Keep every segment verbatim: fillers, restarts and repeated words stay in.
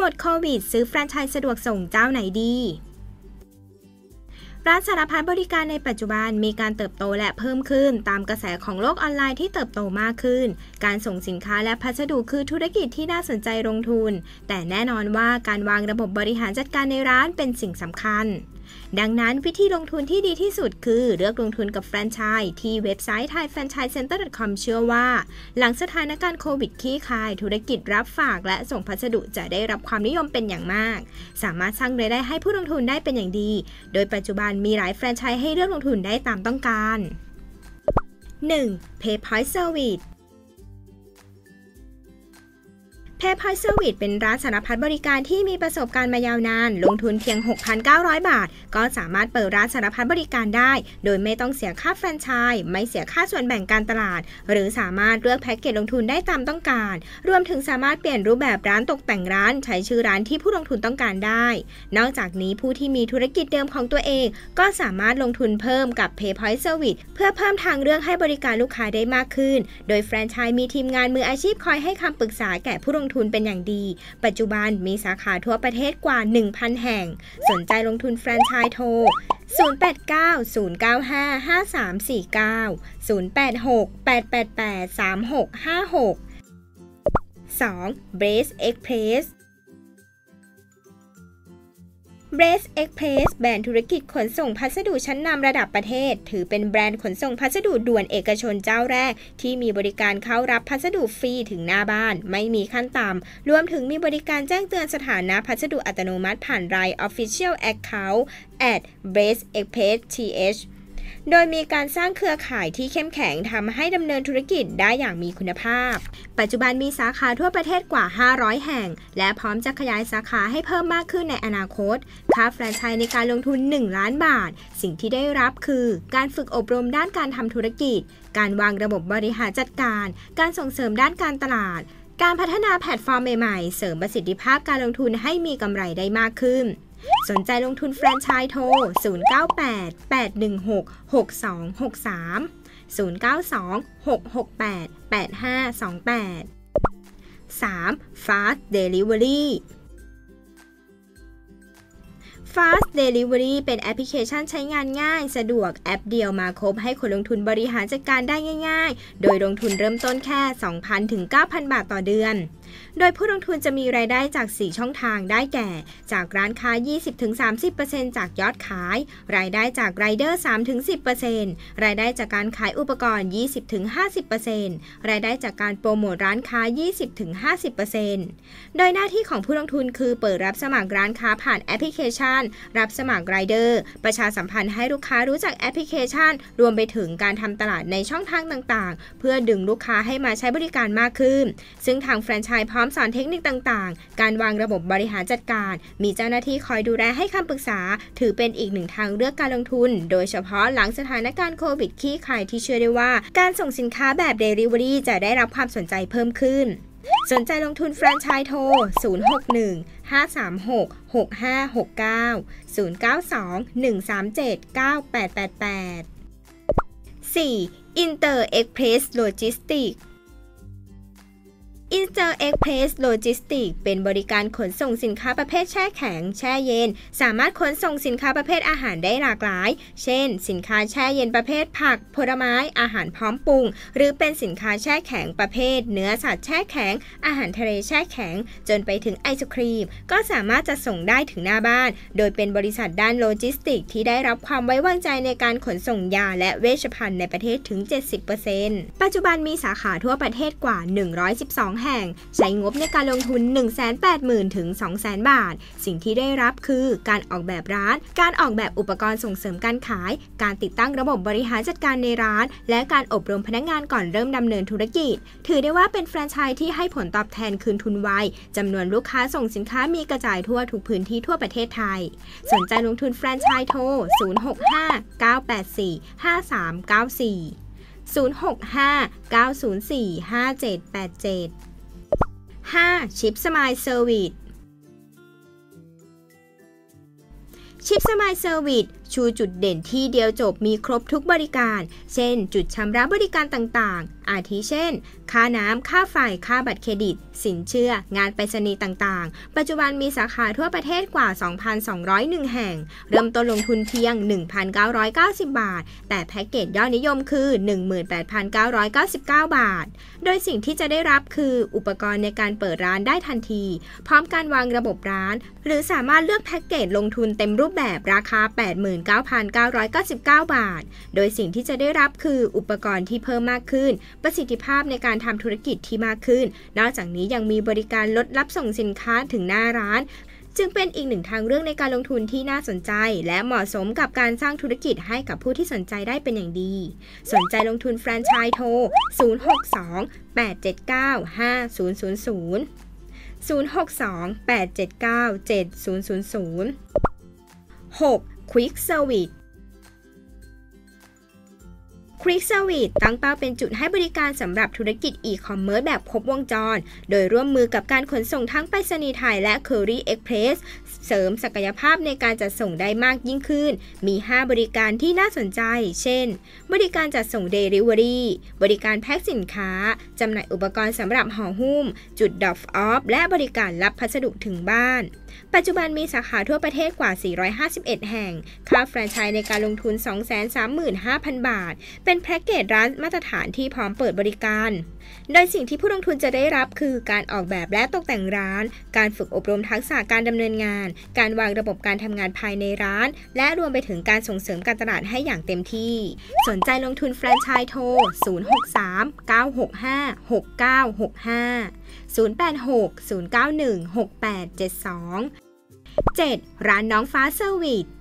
หมดโควิดซื้อแฟรนไชส์สะดวกส่งเจ้าไหนดีร้านสารพัดบริการในปัจจุบันมีการเติบโตและเพิ่มขึ้นตามกระแสของโลกออนไลน์ที่เติบโตมากขึ้นการส่งสินค้าและพัสดุคือธุรกิจที่น่าสนใจลงทุนแต่แน่นอนว่าการวางระบบบริหารจัดการในร้านเป็นสิ่งสำคัญดังนั้นวิธีลงทุนที่ดีที่สุดคือเลือกลงทุนกับแฟรนไชส์ที่เว็บไซต์ ไทยแฟรนไชส์เซ็นเตอร์ ดอท คอม เชื่อว่าหลังสถานการณ์โควิดคลี่คลายธุรกิจรับฝากและส่งพัสดุจะได้รับความนิยมเป็นอย่างมากสามารถสร้างรายได้ให้ผู้ลงทุนได้เป็นอย่างดีโดยปัจจุบันมีหลายแฟรนไชส์ให้เลือกลงทุนได้ตามต้องการ หนึ่ง PayPoint Service PayPoint Service เป็นร้านสารพัดบริการที่มีประสบการณ์มายาวนานลงทุนเพียง หกพันเก้าร้อย บาทก็สามารถเปิดร้านสารพัดบริการได้โดยไม่ต้องเสียค่าแฟรนไชส์ไม่เสียค่าส่วนแบ่งการตลาดหรือสามารถเลือกแพ็กเกจลงทุนได้ตามต้องการรวมถึงสามารถเปลี่ยนรูปแบบร้านตกแต่งร้านใช้ชื่อร้านที่ผู้ลงทุนต้องการได้นอกจากนี้ผู้ที่มีธุรกิจเดิมของตัวเองก็สามารถลงทุนเพิ่มกับ PayPoint Service เพื่อเพิ่มทางเลือกให้บริการลูกค้าได้มากขึ้นโดยแฟรนไชส์มีทีมงานมืออาชีพคอยให้คำปรึกษาแก่ผู้ลงทุนเป็นอย่างดีปัจจุบันมีสาขาทั่วประเทศกว่า หนึ่งพัน แห่งสนใจลงทุนแฟรนไชส์โทร ศูนย์ แปด เก้า ศูนย์ เก้า ห้า ห้า สาม สี่ เก้า ศูนย์ แปด หก แปด แปด แปด สาม หก ห้า หก สอง Brace Express Brace Express แบรนด์ธุรกิจขนส่งพัสดุชั้นนำระดับประเทศถือเป็นแบรนด์ขนส่งพัสดุด่วนเอกชนเจ้าแรกที่มีบริการเข้ารับพัสดุฟรีถึงหน้าบ้านไม่มีขั้นต่ำรวมถึงมีบริการแจ้งเตือนสถานะพัสดุอัตโนมัติผ่าน ไลน์ Official Account แอท brace express ที เอชโดยมีการสร้างเครือข่ายที่เข้มแข็งทำให้ดำเนินธุรกิจได้อย่างมีคุณภาพปัจจุบันมีสาขาทั่วประเทศกว่าห้าร้อยแห่งและพร้อมจะขยายสาขาให้เพิ่มมากขึ้นในอนาคตค่าแฟรนไชส์ในการลงทุนหนึ่งล้านบาทสิ่งที่ได้รับคือการฝึกอบรมด้านการทำธุรกิจการวางระบบบริหารจัดการการส่งเสริมด้านการตลาดการพัฒนาแพลตฟอร์มใหม่ๆเสริมประสิทธิภาพการลงทุนให้มีกำไรได้มากขึ้นสนใจลงทุนแฟรนไชส์โทร ศูนย์ เก้า แปด แปด หนึ่ง หก หก สอง หก สาม ศูนย์ เก้า สอง หก หก แปด แปด ห้า สอง แปด สาม Fast Delivery Fast Delivery เป็นแอปพลิเคชันใช้งานง่ายสะดวกแอปเดียวมาครบให้คนลงทุนบริหารจัดการได้ง่ายๆโดยลงทุนเริ่มต้นแค่ สองพัน ถึง เก้าพัน บาทต่อเดือนโดยผู้ลงทุนจะมีรายได้จากสี่ช่องทางได้แก่จากร้านค้า ยี่สิบถึงสามสิบเปอร์เซ็นต์ จากยอดขายรายได้จากไรเดอร์ สามถึงสิบเปอร์เซ็นต์ รายได้จากการขายอุปกรณ์ ยี่สิบถึงห้าสิบเปอร์เซ็นต์ รายได้จากการโปรโมทร้านค้า ยี่สิบถึงห้าสิบเปอร์เซ็นต์ โดยหน้าที่ของผู้ลงทุนคือเปิดรับสมัครร้านค้าผ่านแอปพลิเคชันรับสมัครไรเดอร์ประชาสัมพันธ์ให้ลูกค้ารู้จักแอปพลิเคชันรวมไปถึงการทำตลาดในช่องทางต่างๆเพื่อดึงลูกค้าให้มาใช้บริการมากขึ้นซึ่งทางแฟรนไชส์พร้อมสอนเทคนิคต่างๆการวางระบบบริหารจัดการมีเจ้าหน้าที่คอยดูแลให้คำปรึกษาถือเป็นอีกหนึ่งทางเลือกการลงทุนโดยเฉพาะหลังสถานการณ์โควิดคลี่คลายที่เชื่อได้ว่าการส่งสินค้าแบบ Delivery จะได้รับความสนใจเพิ่มขึ้นสนใจลงทุนแฟรนไชส์โทร ศูนย์ หก หนึ่ง ห้า สาม หก หก ห้า หก เก้า ศูนย์ เก้า สอง หนึ่ง สาม เจ็ด เก้า แปด แปด แปด สี่ Inter Express Logistics Inter Express Logistics เป็นบริการขนส่งสินค้าประเภทแช่แข็งแช่เย็นสามารถขนส่งสินค้าประเภทอาหารได้หลากหลายเช่นสินค้าแช่เย็นประเภทผักผลไม้อาหารพร้อมปรุงหรือเป็นสินค้าแช่แข็งประเภทเนื้อสัตว์แช่แข็งอาหารทะเลแช่แข็งจนไปถึงไอศครีมก็สามารถจะส่งได้ถึงหน้าบ้านโดยเป็นบริษัทด้านโลจิสติกส์ที่ได้รับความไว้วางใจในการขนส่งยาและเวชภัณฑ์ในประเทศถึง เจ็ดสิบเปอร์เซ็นต์ ปัจจุบันมีสาขาทั่วประเทศกว่าหนึ่งร้อยสิบสองแห่งใช้งบในการลงทุน หนึ่งแสนแปดหมื่น ถึง สองแสน บาทสิ่งที่ได้รับคือการออกแบบร้านการออกแบบอุปกรณ์ส่งเสริมการขายการติดตั้งระบบบริหารจัดการในร้านและการอบรมพนักงานก่อนเริ่มดำเนินธุรกิจถือได้ว่าเป็นแฟรนไชส์ที่ให้ผลตอบแทนคืนทุนไวจำนวนลูกค้าส่งสินค้ามีกระจายทั่วทุกพื้นที่ทั่วประเทศไทยสนใจลงทุนแฟรนไชส์โทร ศูนย์ หก ห้า เก้า แปด สี่ ห้า สาม เก้า สี่ ศูนย์ หก ห้า เก้า ศูนย์ สี่ ห้า เจ็ด แปด เจ็ด ห้า Chip Smile Service Chip Smile Service ชูจุดเด่นที่เดียวจบมีครบทุกบริการเช่นจุดชำระบริการต่างๆอาทิเช่นค่าน้ำค่าไฟค่าบัตรเครดิตสินเชื่องานไปรษณีย์ต่างๆปัจจุบันมีสาขาทั่วประเทศกว่า สองพันสองร้อยเอ็ด แห่งเริ่มต้นลงทุนเพียง หนึ่งพันเก้าร้อยเก้าสิบ บาทแต่แพ็กเกจยอดนิยมคือ หนึ่งหมื่นแปดพันเก้าร้อยเก้าสิบเก้า บาทโดยสิ่งที่จะได้รับคืออุปกรณ์ในการเปิดร้านได้ทันทีพร้อมการวางระบบร้านหรือสามารถเลือกแพ็กเกจลงทุนเต็มรูปแบบราคา แปดหมื่นเก้าพันเก้าร้อยเก้าสิบเก้า บาทโดยสิ่งที่จะได้รับคืออุปกรณ์ที่เพิ่มมากขึ้นประสิทธิภาพในการทำธุรกิจที่มากขึ้นนอกจากนี้ยังมีบริการลดรับส่งสินค้าถึงหน้าร้านจึงเป็นอีกหนึ่งทางเลือกในการลงทุนที่น่าสนใจและเหมาะสมกับการสร้างธุรกิจให้กับผู้ที่สนใจได้เป็นอย่างดีสนใจลงทุนแฟรนไชส์โทรศูนย์ หก สอง แปด เจ็ด เก้า ห้า ศูนย์ ศูนย์ ศูนย์ ศูนย์ หก สอง แปด เจ็ด เก้า เจ็ด ศูนย์ ศูนย์ ศูนย์ หก Quick Service Quick Service ตั้งเป้าเป็นจุดให้บริการสำหรับธุรกิจอีคอมเมิร์ซแบบครบวงจรโดยร่วมมือกับการขนส่งทั้งไปรษณีย์ไทยและ Courier Express เสริมศักยภาพในการจัดส่งได้มากยิ่งขึ้นมีห้าบริการที่น่าสนใจเช่นบริการจัดส่ง Delivery บริการแพ็คสินค้าจำหน่ายอุปกรณ์สำหรับห่อหุ้มจุด Drop Off และบริการรับพัสดุถึงบ้านปัจจุบันมีสาขาทั่วประเทศกว่าสี่ร้อยห้าสิบเอ็ดแห่งค่าแฟรนไชส์ในการลงทุน สองแสนสามหมื่นห้าพัน บาทเป็นแพ็กเกจร้านมาตรฐานที่พร้อมเปิดบริการโดยสิ่งที่ผู้ลงทุนจะได้รับคือการออกแบบและตกแต่งร้านการฝึกอบรมทักษะการดำเนินงานการวางระบบการทำงานภายในร้านและรวมไปถึงการส่งเสริมการตลาดให้อย่างเต็มที่สนใจลงทุนแฟรนไชส์โทรศูนย์ หก สาม เก้า หก ห้า หก เก้า หก ห้า ศูนย์ แปด หก ศูนย์ เก้า หนึ่ง หก แปด เจ็ด สอง เจ็ด ร้านน้องฟ้าเซอร์วิส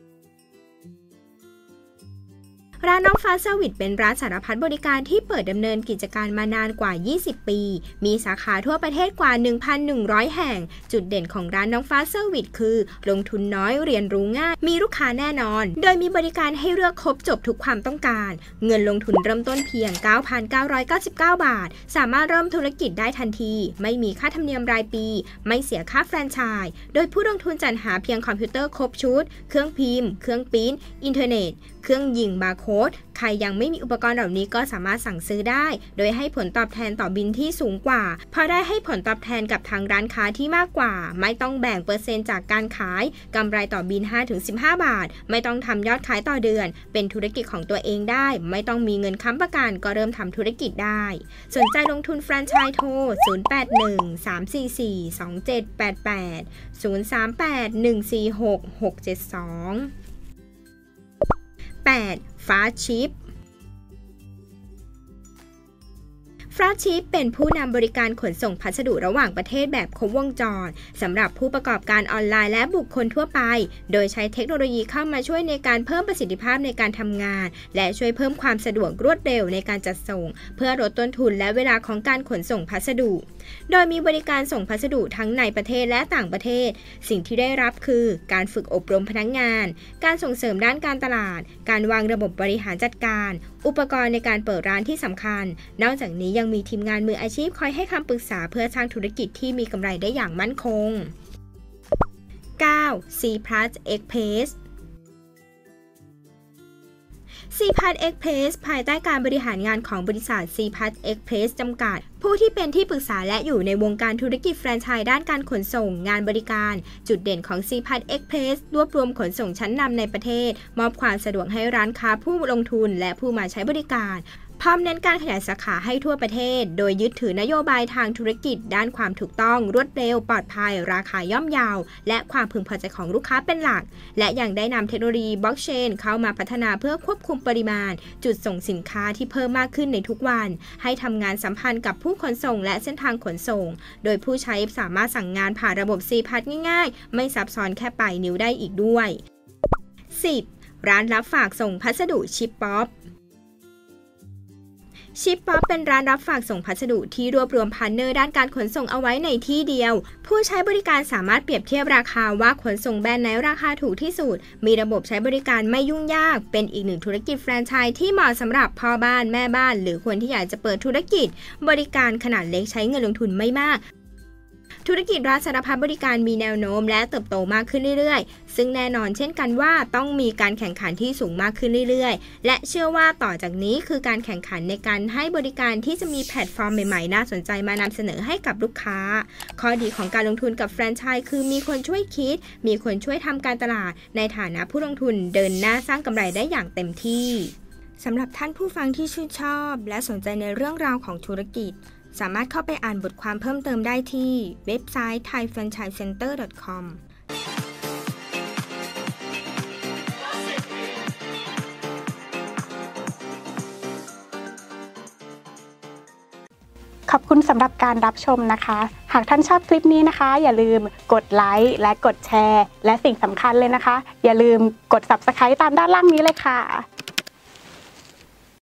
ร้านน้องฟ้าเซอร์วิสเป็นร้านสารพัดบริการที่เปิดดำเนินกิจการมานานกว่ายี่สิบปีมีสาขาทั่วประเทศกว่า หนึ่งพันหนึ่งร้อย แห่งจุดเด่นของร้านน้องฟ้าเซอร์วิสคือลงทุนน้อยเรียนรู้ง่ายมีลูกค้าแน่นอนโดยมีบริการให้เลือกครบจบทุกความต้องการเงินลงทุนเริ่มต้นเพียง เก้าพันเก้าร้อยเก้าสิบเก้า บาทสามารถเริ่มธุรกิจได้ทันทีไม่มีค่าธรรมเนียมรายปีไม่เสียค่าแฟรนไชส์โดยผู้ลงทุนจัดหาเพียงคอมพิวเตอร์ครบชุดเครื่องพิมพ์เครื่องปริ้นอินเทอร์เน็ตเครื่องยิงบาร์โค้ดใครยังไม่มีอุปกรณ์เหล่านี้ก็สามารถสั่งซื้อได้โดยให้ผลตอบแทนต่อบินที่สูงกว่าเพราะได้ให้ผลตอบแทนกับทางร้านค้าที่มากกว่าไม่ต้องแบ่งเปอร์เซ็นต์จากการขายกำไรต่อบิน ห้าถึงสิบห้า บาทไม่ต้องทำยอดขายต่อเดือนเป็นธุรกิจของตัวเองได้ไม่ต้องมีเงินค้ำประกันก็เริ่มทำธุรกิจได้สนใจลงทุนแฟรนไชส์โทรศูนย์ แปด หนึ่ง สาม สี่ สี่ สอง เจ็ด แปด แปด ศูนย์ สาม แปด หนึ่ง สี่ หก หก เจ็ด สอง แปด Fast Ship Fast Ship เป็นผู้นำบริการขนส่งพัสดุระหว่างประเทศแบบครบวงจรสำหรับผู้ประกอบการออนไลน์และบุคคลทั่วไปโดยใช้เทคโนโลยีเข้ามาช่วยในการเพิ่มประสิทธิภาพในการทำงานและช่วยเพิ่มความสะดวกรวดเร็วในการจัดส่งเพื่อลดต้นทุนและเวลาของการขนส่งพัสดุโดยมีบริการส่งพัสดุทั้งในประเทศและต่างประเทศสิ่งที่ได้รับคือการฝึกอบรมพนักงานการส่งเสริมด้านการตลาดการวางระบบบริหารจัดการอุปกรณ์ในการเปิดร้านที่สำคัญนอกจากนี้ยังมีทีมงานมืออาชีพคอยให้คำปรึกษาเพื่อสร้างธุรกิจที่มีกำไรได้อย่างมั่นคง เก้า C Plus Express C Plus Express ภายใต้การบริหารงานของบริษัท C Plus Express จำกัดผู้ที่เป็นที่ปรึกษาและอยู่ในวงการธุรกิจแฟรนไชส์ด้านการขนส่งงานบริการจุดเด่นของ C Plus Express รวบรวมขนส่งชั้นนำในประเทศมอบความสะดวกให้ร้านค้าผู้ลงทุนและผู้มาใช้บริการพร้อมเน้นการขยายสาขาให้ทั่วประเทศโดยยึดถือนโยบายทางธุรกิจด้านความถูกต้องรวดเร็วปลอดภัยราคาย่อมเยาและความพึงพอใจของลูกค้าเป็นหลักและยังได้นำเทคโนโลยีบล็อกเชนเข้ามาพัฒนาเพื่อควบคุมปริมาณจุดส่งสินค้าที่เพิ่มมากขึ้นในทุกวันให้ทำงานสัมพันธ์กับผู้ขนส่งและเส้นทางขนส่งโดยผู้ใช้สามารถสั่งงานผ่านระบบ C Plus ง่ายๆไม่ซับซ้อนแค่ปลายนิ้วได้อีกด้วย สิบ ร้านรับฝากส่งพัสดุชิปป๊อปชิปป๊อปเป็นร้านรับฝากส่งพัสดุที่รวบรวมพาร์ทเนอร์ด้านการขนส่งเอาไว้ในที่เดียวผู้ใช้บริการสามารถเปรียบเทียบราคาว่าขนส่งแบรนด์ไหนราคาถูกที่สุดมีระบบใช้บริการไม่ยุ่งยากเป็นอีกหนึ่งธุรกิจแฟรนไชส์ที่เหมาะสำหรับพ่อบ้านแม่บ้านหรือคนที่อยากจะเปิดธุรกิจบริการขนาดเล็กใช้เงินลงทุนไม่มากธุรกิจราชสารพัดบริการมีแนวโน้มและเติบโตมากขึ้นเรื่อยๆซึ่งแน่นอนเช่นกันว่าต้องมีการแข่งขันที่สูงมากขึ้นเรื่อยๆและเชื่อว่าต่อจากนี้คือการแข่งขันในการให้บริการที่จะมีแพลตฟอร์มใหม่ๆน่าสนใจมานำเสนอให้กับลูกค้าข้อดีของการลงทุนกับแฟรนไชส์คือมีคนช่วยคิดมีคนช่วยทำการตลาดในฐานะผู้ลงทุนเดินหน้าสร้างกำไรได้อย่างเต็มที่สำหรับท่านผู้ฟังที่ชื่นชอบและสนใจในเรื่องราวของธุรกิจสามารถเข้าไปอ่านบทความเพิ่มเติมได้ที่เว็บไซต์ ไทยแฟรนไชส์เซ็นเตอร์ ดอท คอมขอบคุณสำหรับการรับชมนะคะหากท่านชอบคลิปนี้นะคะอย่าลืมกดไลค์และกดแชร์และสิ่งสำคัญเลยนะคะอย่าลืมกด ซับสไครบ์ ตามด้านล่างนี้เลยค่ะ